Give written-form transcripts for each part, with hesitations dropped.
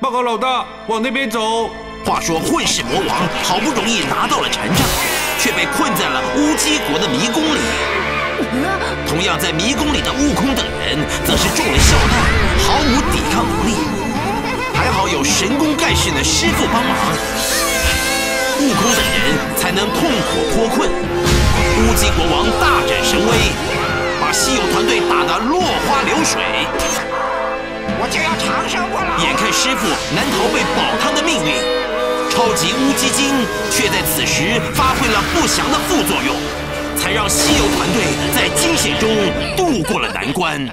报告老大，往那边走。 话说混世魔王好不容易拿到了禅杖，却被困在了乌鸡国的迷宫里。同样在迷宫里的悟空等人，则是中了笑弹，毫无抵抗能力。还好有神功盖世的师傅帮忙，悟空等人才能痛苦脱困。乌鸡国王大展神威，把西游团队打得落花流水。 我就要长生不老。 眼看师傅难逃被保汤的命运，超级乌鸡精却在此时发挥了不祥的副作用，才让西游团队在惊险中度过了难关。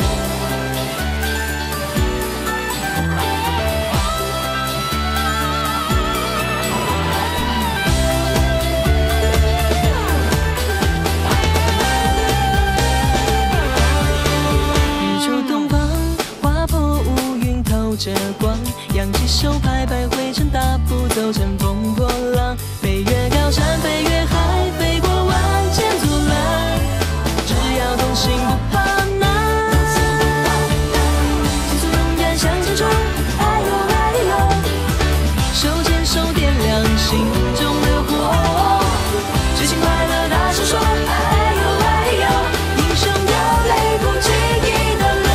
着光，扬起手拍拍灰尘，大步走乘风破浪，飞越高山，飞越海，飞过万千阻拦，只要同行不怕难，迅速勇敢向前冲，哎呦哎呦，手牵手点亮心中的火，最轻快乐大声说，哎呦哎呦，英雄有泪不轻易的流。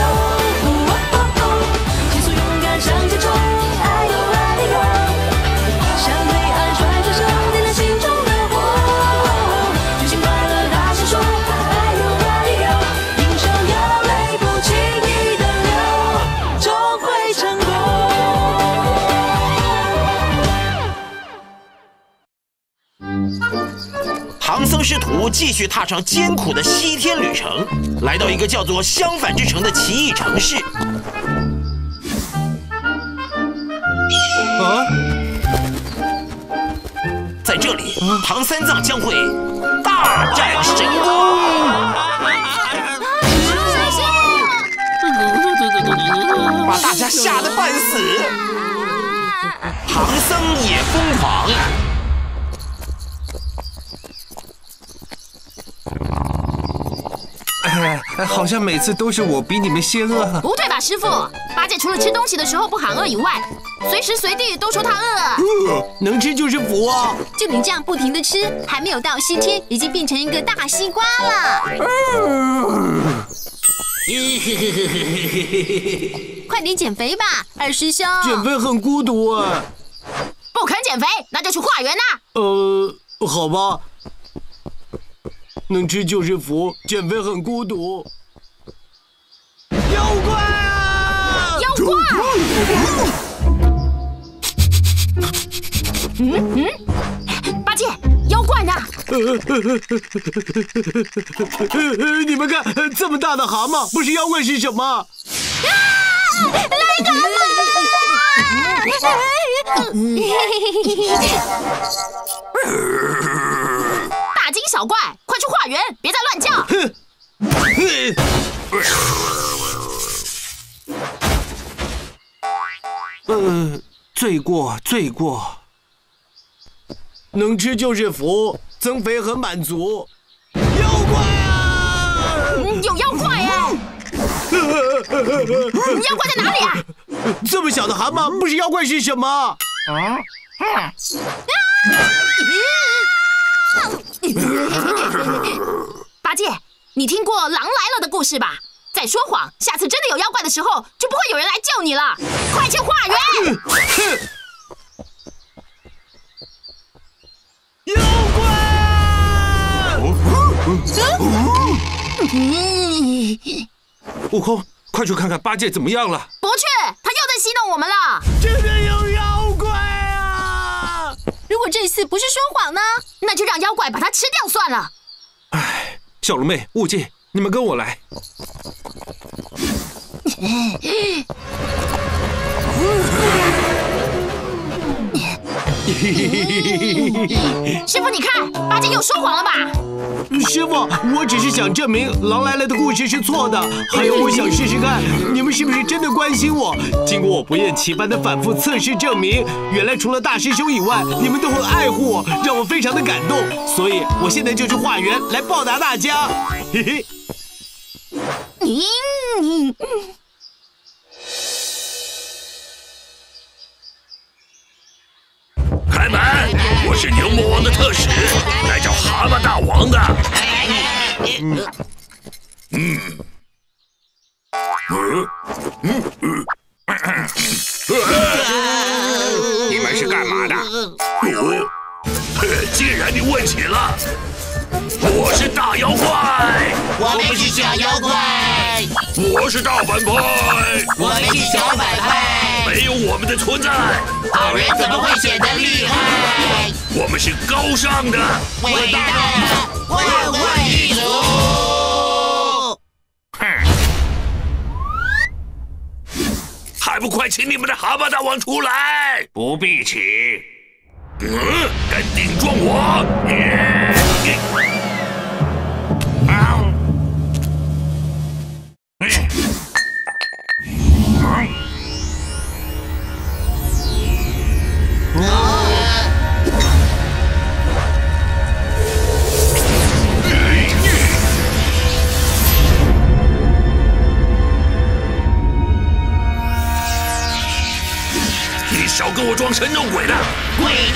向前冲，哎呦哎呦，向黑暗甩出手，点亮心中的火，举起快乐大声说，哎呦哎呦，英雄有泪不轻易的流，终会成功。 唐僧师徒继续踏上艰苦的西天旅程，来到一个叫做相反之城的奇异城市。在这里，唐三藏将会大展神功，把大家吓得半死。唐僧也疯狂。 好像每次都是我比你们先饿。 不对吧，师傅？八戒除了吃东西的时候不喊饿以外，随时随地都说他饿。 能吃就是福啊！ 就你这样不停的吃，还没有到西天，已经变成一个大西瓜了。快点减肥吧，二师兄。 减肥很孤独啊。 不肯减肥，那就去化缘呐。 好吧。能吃就是福，减肥很孤独。妖怪啊！ 妖怪！八戒，妖怪呢？ 你们看，这么大的蛤蟆，不是妖怪是什么？ 来人大惊小怪，快去化缘，别再乱叫！ 罪过，罪过。 能吃就是福，增肥很满足。妖怪啊！ 有妖怪哎！妖怪在哪里啊？ 这么小的蛤蟆，不是妖怪是什么？ 八戒，你听过狼来了的故事吧？再说谎，下次真的有妖怪的时候，就不会有人来救你了。快去化缘！ 妖怪！ 悟空，快去看看八戒怎么样了。 不去，他又在戏弄我们了。 真的有妖怪啊！ 如果这次不是说谎呢？ 那就让妖怪把它吃掉算了。 哎，小龙妹、悟净，你们跟我来。 师傅，你看，八戒又说谎了吧？ 师傅，我只是想证明《狼来了》的故事是错的，还有我想试试看你们是不是真的关心我。经过我不厌其烦的反复测试证明，原来除了大师兄以外，你们都很爱护我，让我非常的感动。所以我现在就去化缘来报答大家。嘿嘿。 我是牛魔王的特使，来找蛤蟆大王的。 你们是干嘛的？ 既然你问起了，我是大妖怪， 我们是小妖怪， 我是大反派， 我们是小反派。 没有我们的存在， 好人怎么会显得厉害？ 我们是高尚的、 伟大的万万一族。 还不快请你们的蛤蟆大王出来！ 不必请。 敢顶撞我！你少跟我装神弄鬼的！ 鬼的！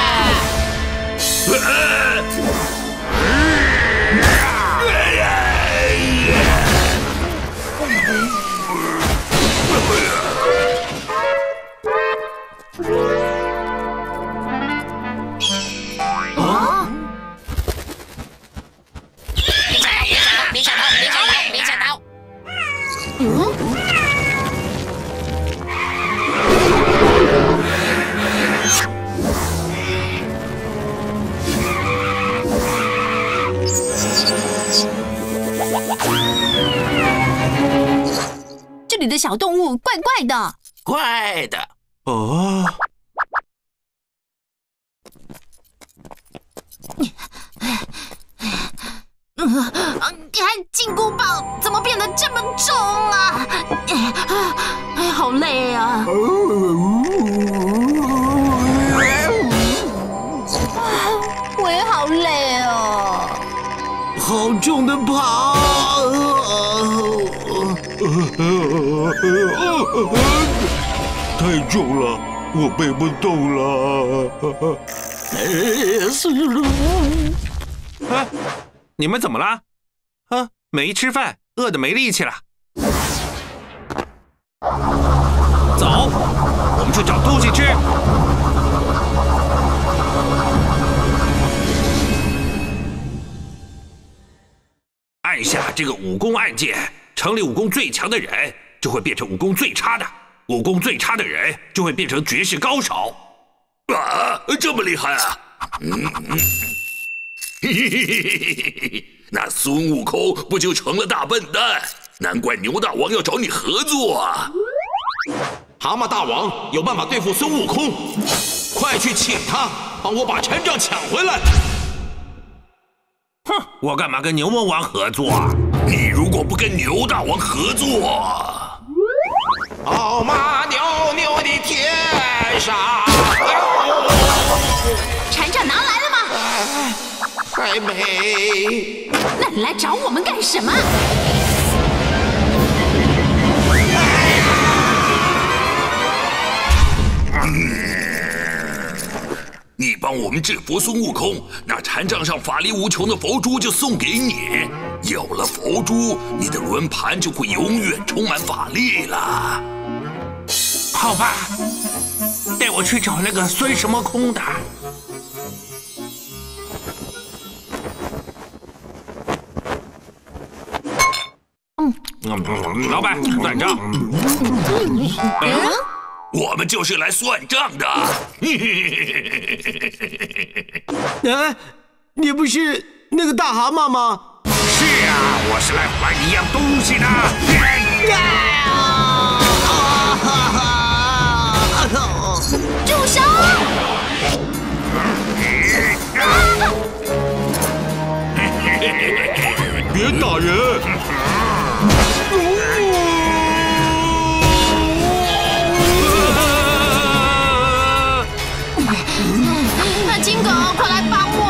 别想逃！别想逃！ 这里的小动物怪怪的。 怪的。 哦， 金箍棒怎么变得这么重啊？好累啊！ 我也好累哦。 好重的爬！ 太重了，我背不动了。啊，你们怎么了？啊，没吃饭，饿得没力气了。走，我们去找东西吃。按下这个武功按键，城里武功最强的人就会变成武功最差的，武功最差的人就会变成绝世高手。 啊，这么厉害啊！那孙悟空不就成了大笨蛋？难怪牛大王要找你合作啊！ 蛤蟆大王有办法对付孙悟空，快去请他，帮我把禅杖抢回来。 哼，我干嘛跟牛魔王合作啊？ 你如果不跟牛大王合作， 奥马牛牛的天上， 禅杖拿来了吗？ 还没。 那你来找我们干什么？ 你帮我们制服孙悟空，那禅杖上法力无穷的佛珠就送给你。有了佛珠，你的轮盘就会永远充满法力了。 好吧，带我去找那个孙什么空的。老板，算账。 我们就是来算账的。 哎，你不是那个大蛤蟆吗？ 是啊，我是来还一样东西的。 住手！ 别打人！ 金狗，快来帮我！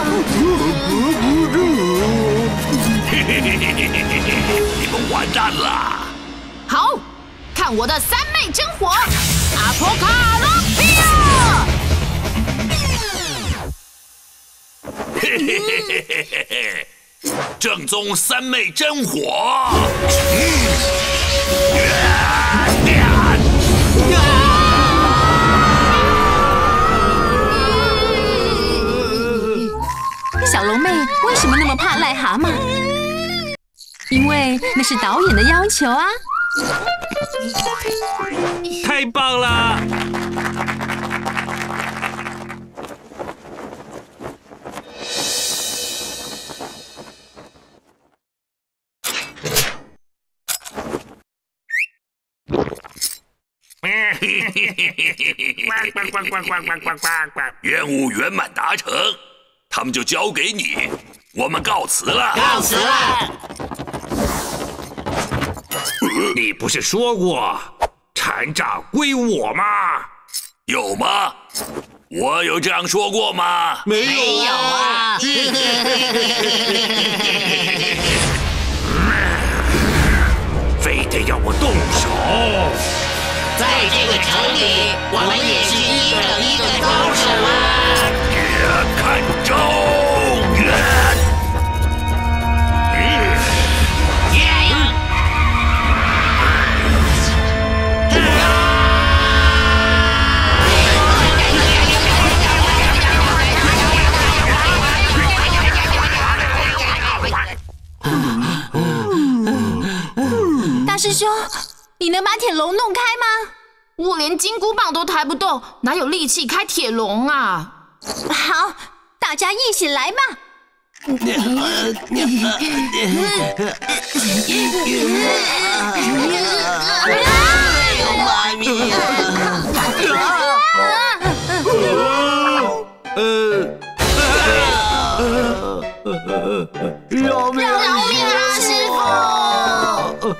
你们完蛋了！ 好，看我的三昧真火，阿婆卡洛皮亚！ 正宗三昧真火。 小龙妹为什么那么怕癞蛤蟆？因为那是导演的要求啊！ 太棒了！ 任务圆满达成，他们就交给你，我们告辞了。 告辞了。 你不是说过禅杖归我吗？ 有吗？我有这样说过吗？ 没有啊。 非得要我动手？ 在这个城里，我们也是一等一的高手啊！ 看招！ 大师兄，你能把铁笼弄开吗？ 我连金箍棒都抬不动，哪有力气开铁笼啊？ 好，大家一起来吧！ 妈咪！ 饶命啊，师傅！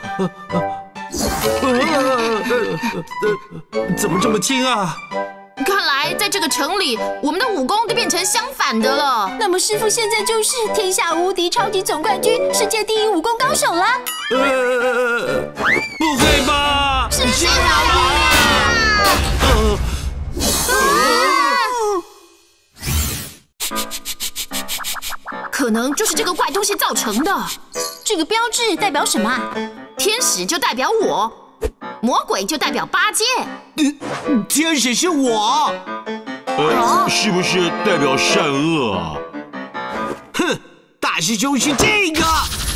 怎么这么轻啊？ 看来在这个城里，我们的武功都变成相反的了。 那么师傅现在就是天下无敌超级总冠军、世界第一武功高手了？ 不会吧？ 是谁饶命可能就是这个怪东西造成的。 这个标志代表什么啊？ 天使就代表我，魔鬼就代表八戒。 天使是我。 是不是代表善恶啊？ 哼，大师兄是这个。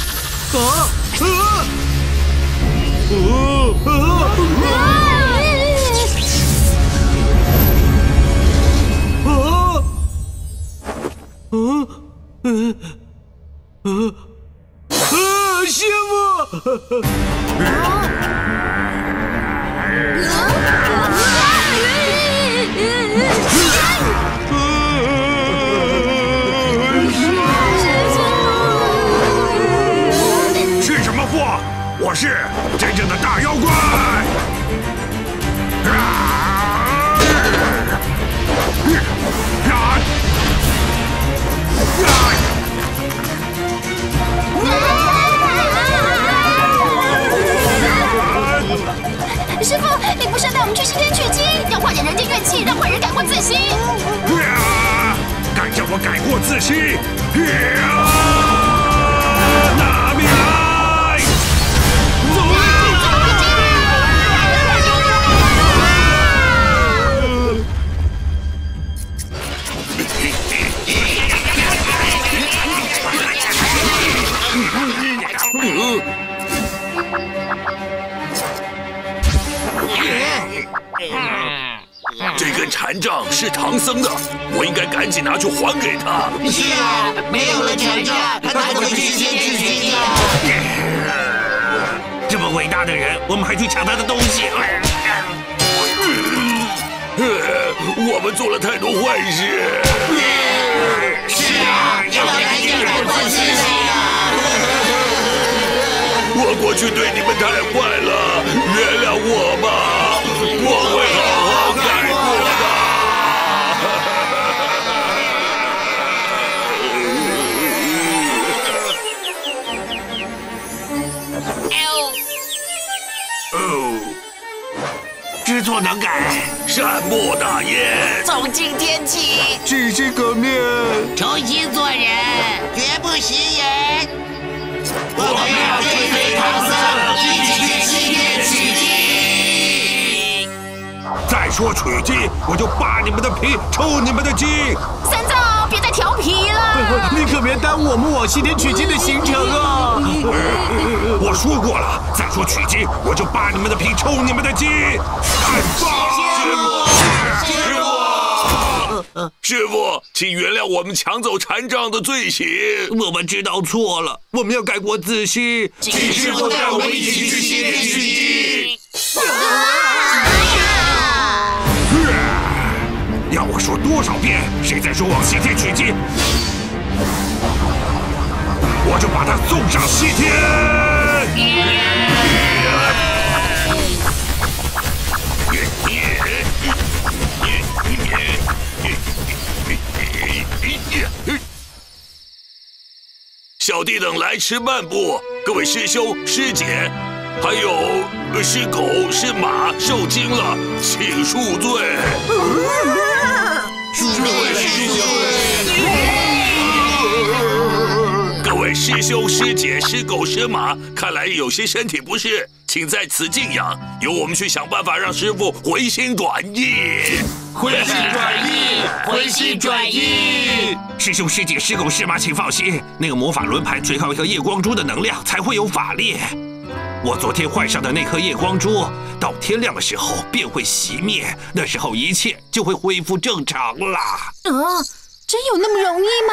师傅！ 是什么货？我是真正的大妖怪！ 师傅，你不是要带我们去西天取经？ 要化解人间怨气，让坏人改过自新。 敢叫我改过自新？拿命来！ 这根禅杖是唐僧的，我应该赶紧拿去还给他。 是啊，没有了禅杖，他怎么去西天取经啊？ 这么伟大的人，我们还去抢他的东西？ 我们做了太多坏事。 是啊，要赶紧改过自新啊！ 我过去对你们太坏了，原谅我吧，我会好好改过的。 知错能改， 善莫大焉。 走进天启， 只是革命。 重新做人，绝不食言。 们要追随唐僧，一起去西天取经。 再说取经，我就扒你们的皮，抽你们的筋。 三藏，别再调皮了。 你可别耽误我们往西天取经的行程啊！ 我说过了，再说取经，我就扒你们的皮，抽你们的筋。看吧， 师傅，请原谅我们抢走禅杖的罪行。 我们知道错了，我们要改过自新。 请师傅带我们一起去西天取经。 要我说多少遍，谁再说往西天取经，我就把他送上西天。 小弟等来迟漫步，各位师兄师姐，还有是狗是马受惊了，请恕罪。各位师兄师姐师狗师马，看来有些身体不适，请在此静养，由我们去想办法让师傅回心转意。 回心转意，回心转意。 师兄师姐师狗师马，请放心，那个魔法轮盘最靠一颗夜光珠的能量才会有法力。我昨天换上的那颗夜光珠，到天亮的时候便会熄灭，那时候一切就会恢复正常了。 真有那么容易吗？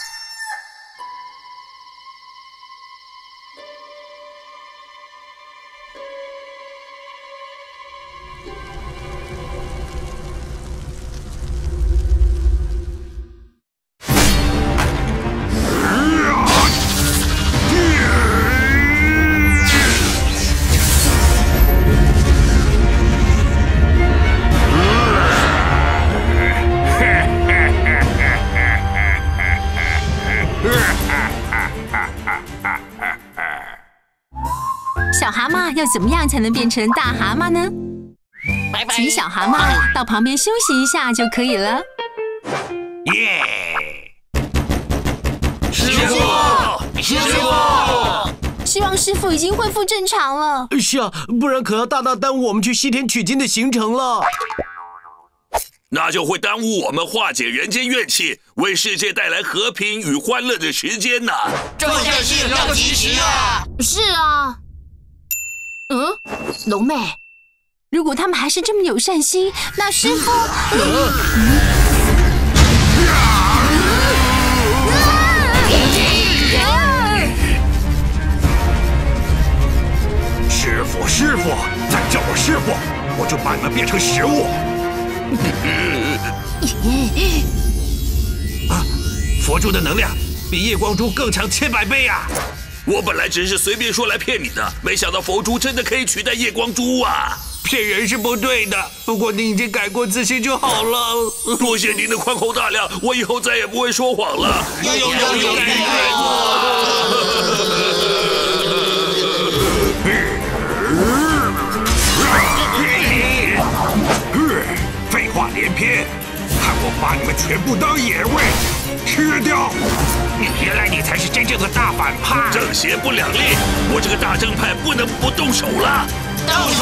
小蛤蟆要怎么样才能变成大蛤蟆呢？请小蛤蟆到旁边休息一下就可以了。 耶！ 师傅，师傅， 希望师傅已经恢复正常了。 是啊，不然可要大大耽误我们去西天取经的行程了。 那就会耽误我们化解人间怨气，为世界带来和平与欢乐的时间呢。 这件事要及时啊！ 是啊。龙妹， 如果他们还是这么有善心，那师傅…… 师傅，再叫我师傅，我就把你们变成食物。佛珠的能量比夜光珠更强千百倍啊！ 我本来只是随便说来骗你的，没想到佛珠真的可以取代夜光珠啊！ 骗人是不对的，不过你已经改过自新就好了。 多谢您的宽厚大量，我以后再也不会说谎了。有改过。 废话连篇，看我把你们全部当野味吃掉！原来你才是真正的大反派， 正邪不两立，我这个大正派不能不动手了。 动手！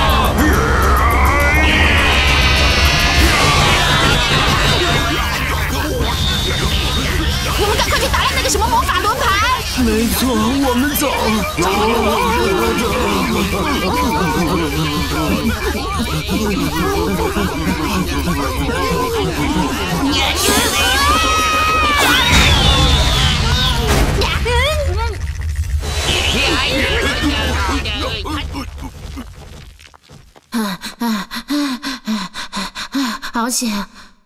我们赶快去打烂那个什么魔法轮盘！ 没错，我们走。 好险！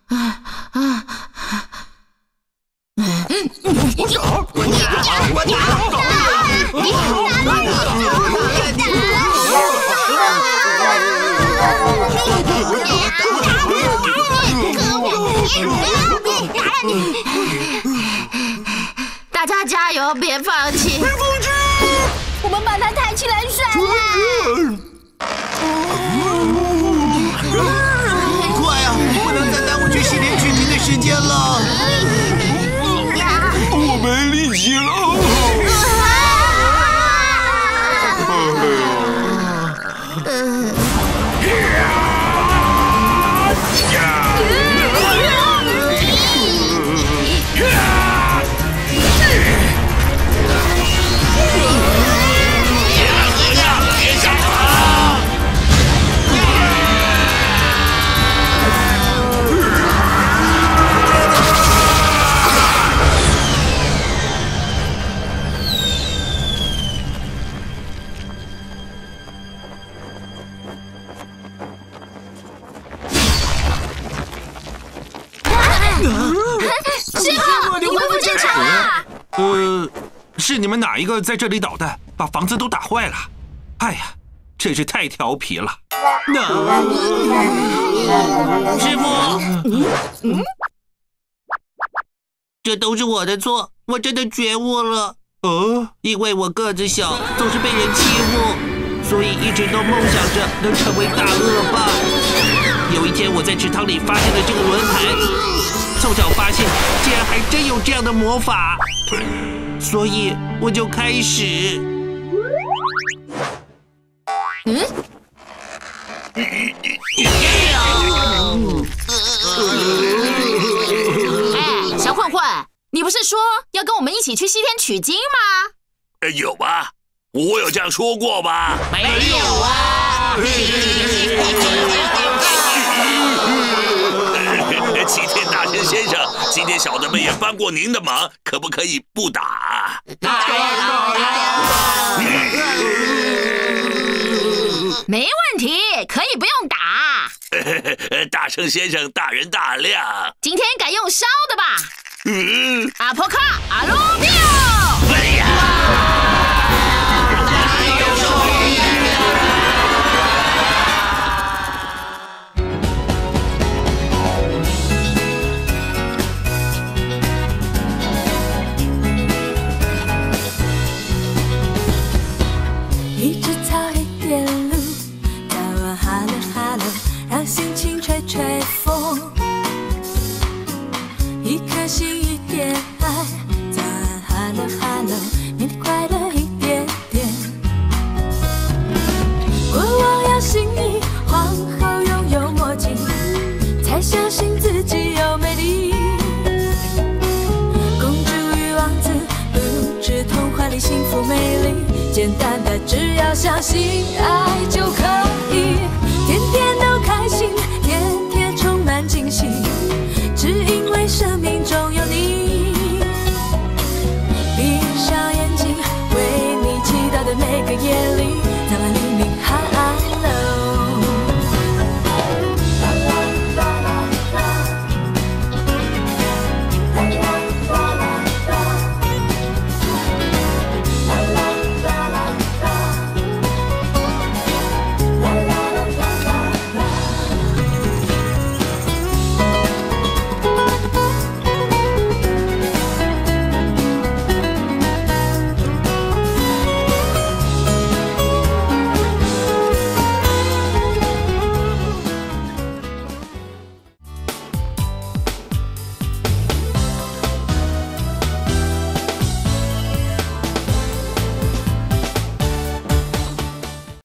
大家加油，别放弃！ 我们把它抬起来甩啦！ 快啊！不能再耽误去西天取经的时间了。 我没力气了。 师傅，你恢复正常了。 是你们哪一个在这里捣蛋，把房子都打坏了？哎呀，真是太调皮了。 师傅，这都是我的错，我真的觉悟了。因为我个子小，总是被人欺负，所以一直都梦想着能成为大恶霸。有一天，我在池塘里发现了这个轮盘，凑巧发现竟然还真有这样的魔法，所以我就开始。 小混混，你不是说要跟我们一起去西天取经吗？ 有吧？我有这样说过吧？ 没有啊！ 齐天大圣先生，今天小的们也帮过您的忙，可不可以不打？ 没问题，可以不用打。 大圣先生大人大量， 今天改用烧的吧？阿婆卡阿鲁比奥！ 一枝草，一点露，早晚哈喽哈喽，让心情吹吹风。一颗心，一点爱，早安哈喽哈喽，每天快乐一点点。国王要心意，皇后拥有墨镜，才相信自己有美丽。公主与王子，不止童话里幸福美丽。简单的，只要相信爱就可以。